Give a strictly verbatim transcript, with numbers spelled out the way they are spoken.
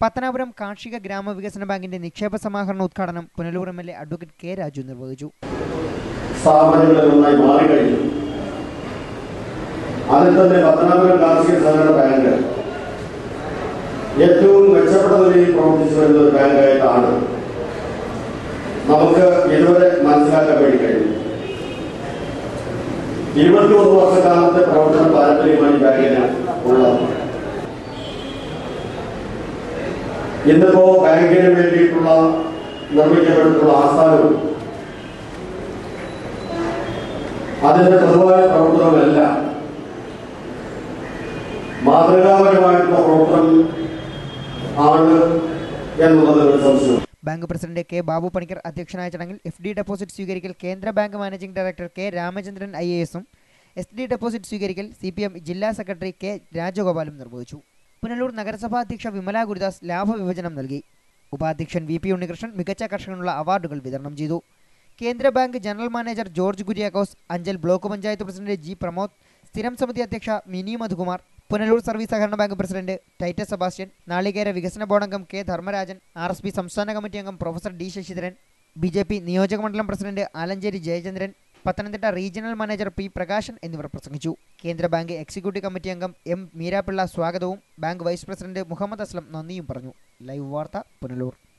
പത്തനാപുരം കാർഷിക ഗ്രാമവികസന ബാങ്കിന്റെ നിക്ഷേപ സമാഹരണ ഉദ്ഘാടനം Punalur M L A advocate K Raju നിർവഹിച്ചു. അതിൽ തന്നെ പത്തനാപുരം കാർഷിക സഹകരണ ബാങ്ക് ഏറ്റവും മെച്ചപ്പെട്ട നിലയിൽ പ്രവർത്തിച്ചു വരുന്ന ഒരു ബാങ്കായിട്ടാണ് നമുക്ക് ഇതുവരെ മനസ്സിലാക്കാൻ വേണ്ടി കഴിഞ്ഞു. ഇരുപത്തിമൂന്ന് വർഷക്കാലത്തെ പ്രവർത്തന പാരമ്പര്യമാണ് ഈ ബാങ്കിന് ഉള്ളത്. ഇന്നിപ്പോ ബാങ്കിന് വേണ്ടിയിട്ടുള്ള നിർമ്മിക്കപ്പെട്ടിട്ടുള്ള ആസ്ഥാനവും അതിന്റെ പൊതുവായ പ്രവർത്തനമെല്ലാം മാതൃകാപരമായിട്ടുള്ള പ്രവർത്തനം ആണ് എന്നുള്ളത് ഒരു സംശയം. Bank president K Babu Panicker അധ്യക്ഷനായ ചടങ്ങിൽ എഫ് ഡി ഡെപ്പോസിറ്റ് സ്വീകരിക്കൽ കേന്ദ്ര bank managing director K Ramachandran I A എസും എസ് ഡി ഡെപ്പോസിറ്റ് സ്വീകരിക്കൽ സി പി എം ജില്ലാ സെക്രട്ടറി കെ രാജഗോപാലും നിർവഹിച്ചു. പുനലൂർ നഗരസഭാ അധ്യക്ഷ വിമല ഗുരുദാസ് ലാഭവിഭജനം നൽകി. ഉപാധ്യക്ഷൻ വി പി ഉണ്ണികൃഷ്ണൻ മികച്ച കർഷകനുള്ള അവാർഡുകൾ വിതരണം ചെയ്തു. കേന്ദ്ര bank general manager George Kuriakose, Anchal block panchayat president G Pramod, സ്ഥിരം സമിതി അധ്യക്ഷ മിനി മധുകുമാർ, പുനലൂർ സർവീസ് സഹകരണ ബാങ്ക് പ്രസിഡന്റ് ടൈറ്റസ് സെബാസ്റ്റ്യൻ, നാളികേര വികസന ബോർഡ് അംഗം K Dharmarajan, R S P സംസ്ഥാന കമ്മിറ്റി അംഗം professor D Sasidharan, B J P നിയോജക മണ്ഡലം president Alancheri Jayachandran, Pathanamthitta regional manager P Prakashan എന്നിവർ പ്രസംഗിച്ചു. കേന്ദ്ര ബാങ്ക് എക്സിക്യൂട്ടീവ് കമ്മിറ്റി അംഗം എം മീരാപിള്ള സ്വാഗതവും bank vice president Muhammad Aslam നന്ദിയും പറഞ്ഞു. ലൈവ് വാർത്ത പുനലൂർ.